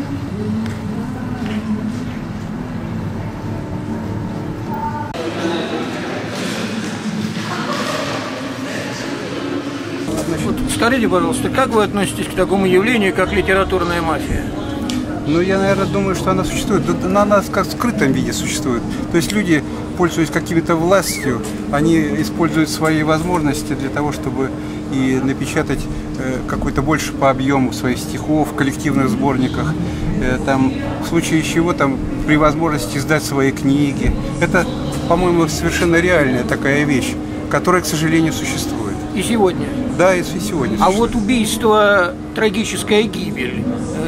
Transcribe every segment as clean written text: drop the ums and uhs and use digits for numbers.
Вот, скажите, пожалуйста, как вы относитесь к такому явлению, как литературная мафия? Ну, я, наверное, думаю, что она существует. Она как в скрытом виде существует. То есть люди, пользуясь какими-то властью, они используют свои возможности для того, чтобы и напечатать какой-то больше по объему своих стихов в коллективных сборниках. Там, в случае чего, там, при возможности издать свои книги. Это, по-моему, совершенно реальная такая вещь, которая, к сожалению, существует. И сегодня? Да, и сегодня. А вот убийство, трагическая гибель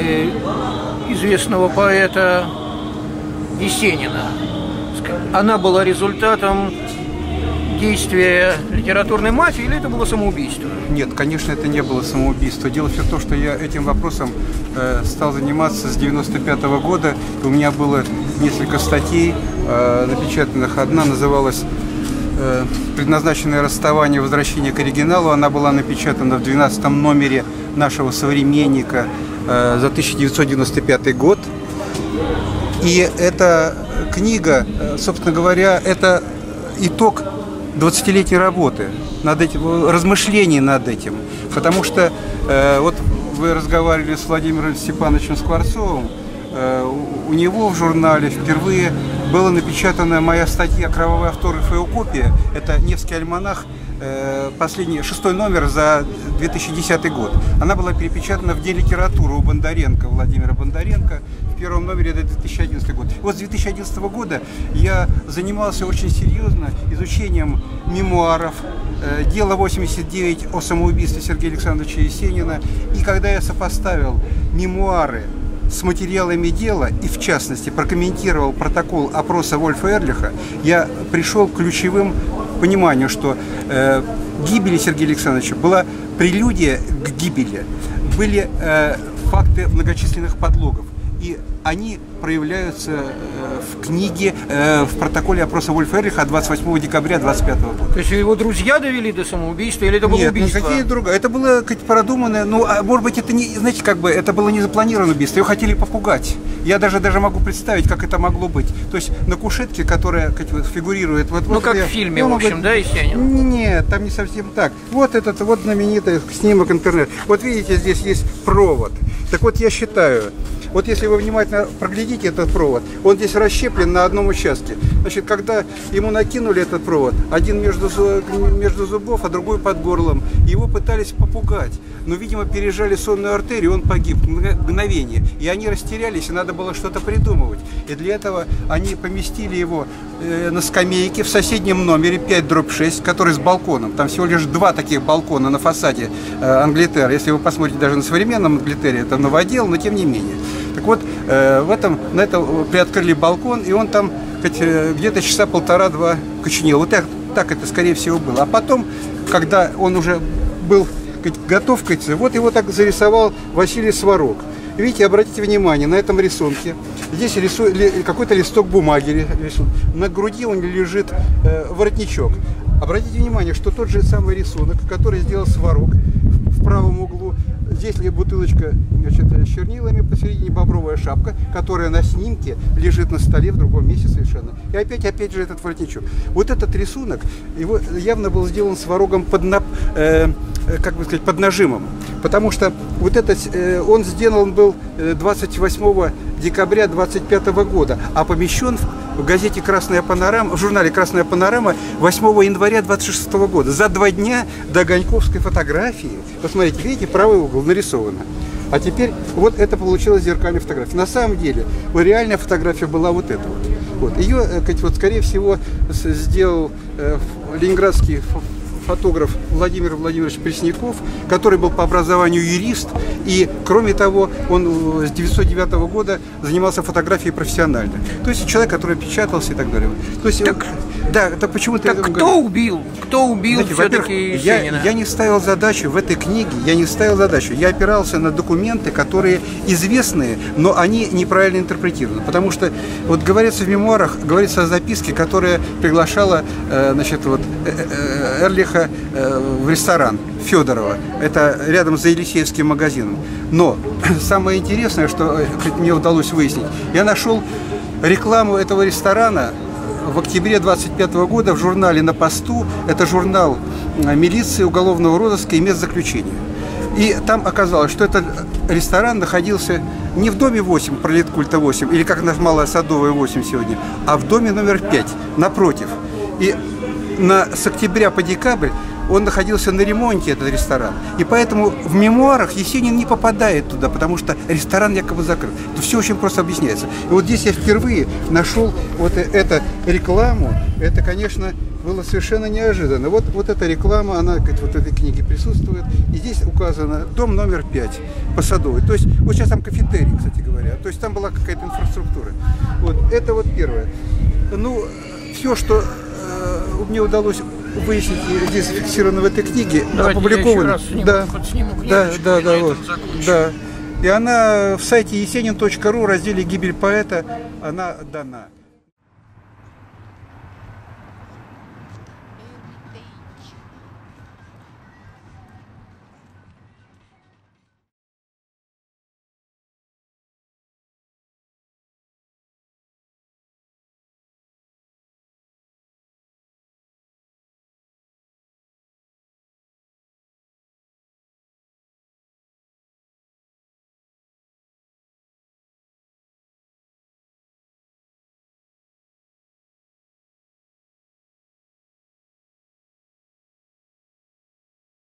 известного поэта Есенина, она была результатом действия литературной мафии или это было самоубийство? Нет, конечно, это не было самоубийство. Дело все в том, что я этим вопросом стал заниматься с 1995 года. У меня было несколько статей напечатанных. Одна называлась «Предназначенное расставание. Возвращение к оригиналу». Она была напечатана в 12-м номере нашего «Современника» за 1995 год. И эта книга, собственно говоря, это итог 20-летней работы над этим, размышлений над этим. Потому что вот вы разговаривали с Владимиром Степановичем Скворцовым, у него в журнале впервые была напечатана моя статья «Кровавый автограф и его копия». Это «Невский альманах», последний, 6-й номер за 2010 год. Она была перепечатана в День литературы у Бондаренко, Владимира Бондаренко, в первом номере, это 2011 год. Вот с 2011 года я занимался очень серьезно изучением мемуаров, дело 89 о самоубийстве Сергея Александровича Есенина. И когда я сопоставил мемуары с материалами дела и, в частности, прокомментировал протокол опроса Вольфа Эрлиха, я пришел к ключевым пониманию, что гибели Сергея Александровича была прелюдия к гибели, были факты многочисленных подлогов, и они проявляются в книге, в протоколе опроса Вольфа Эрлиха от 28 декабря 25 года. То есть его друзья довели до самоубийства или это было убийство? Нет, никакие другие. Это было продуманное, ну, может быть, это не, знаете, как бы, это было не запланированное убийство, его хотели попугать. Я даже могу представить, как это могло быть. То есть на кушетке, которая фигурирует... Вот, ну, вот как в фильме, в общем, да, Есенин? Нет, там не совсем так. Вот этот вот знаменитый снимок интернет. Вот видите, здесь есть провод. Так вот, я считаю... Вот если вы внимательно проглядите этот провод, он здесь расщеплен на одном участке. Значит, когда ему накинули этот провод, один между зубов, а другой под горлом, его пытались попугать. Но, видимо, пережали сонную артерию, он погиб в мгновение. И они растерялись, и надо было что-то придумывать. И для этого они поместили его на скамейке в соседнем номере 5/6, который с балконом. Там всего лишь 2 таких балкона на фасаде Англитера. Если вы посмотрите даже на современном Англитере, это новодел, но тем не менее. Так вот, на этом приоткрыли балкон, и он там где-то часа 1,5-2 коченел. Вот так это, скорее всего, было. А потом, когда он уже был готов, вот его так зарисовал Василий Сварог. Видите, обратите внимание, на этом рисунке, здесь какой-то листок бумаги, на груди он лежит воротничок. Обратите внимание, что тот же самый рисунок, который сделал Сварог в правом углу, здесь бутылочка, значит, с чернилами, посередине бобровая шапка, которая на снимке лежит на столе в другом месте совершенно. И опять же этот воротничок. Вот этот рисунок, его явно был сделан Сварогом под нажимом. Потому что вот этот, он сделан был 28 декабря 25 года, а помещен в газете «Красная панорама», в журнале «Красная панорама» 8 января 26 года, за 2 дня до Огоньковской фотографии. Посмотрите, видите, правый угол нарисовано. А теперь вот это получилась зеркальная фотография. На самом деле, реальная фотография была вот эта вот. Ее, скорее всего, сделал ленинградский фотограф Владимир Владимирович Пресняков, который был по образованию юрист, и, кроме того, он с 1909 года занимался фотографией профессионально. То есть человек, который печатался и так далее. То есть, почему-то... Так кто убил? Кто убил все-таки Есенина? Я не ставил задачу в этой книге, я опирался на документы, которые известные, но они неправильно интерпретированы. Потому что, вот говорится в мемуарах, говорится о записке, которая приглашала, Эрлиха только в ресторан Федорова. Это рядом с Елисеевским магазином. Но самое интересное, что мне удалось выяснить, я нашел рекламу этого ресторана в октябре 25 года в журнале «На посту». Это журнал милиции, уголовного розыска и мест заключения. И там оказалось, что этот ресторан находился не в доме 8, Пролеткульта 8, или как наша Малая Садовая 8 сегодня, а в доме номер 5, напротив. И с октября по декабрь он находился на ремонте, этот ресторан. И поэтому в мемуарах Есенин не попадает туда, потому что ресторан якобы закрыт. Это все очень просто объясняется. И вот здесь я впервые нашел вот эту рекламу. Это, конечно, было совершенно неожиданно. Вот эта реклама, она вот в этой книге присутствует. И здесь указано дом номер 5 по Садовой. То есть вот сейчас там кафетерий, кстати говоря. То есть там была какая-то инфраструктура. Вот это вот первое. Ну, все, что мне удалось выяснить, здесь зафиксировано в этой книге, опубликовано. Да, вот. Да. И она в сайте есенин.ру в разделе «Гибель поэта» она дана.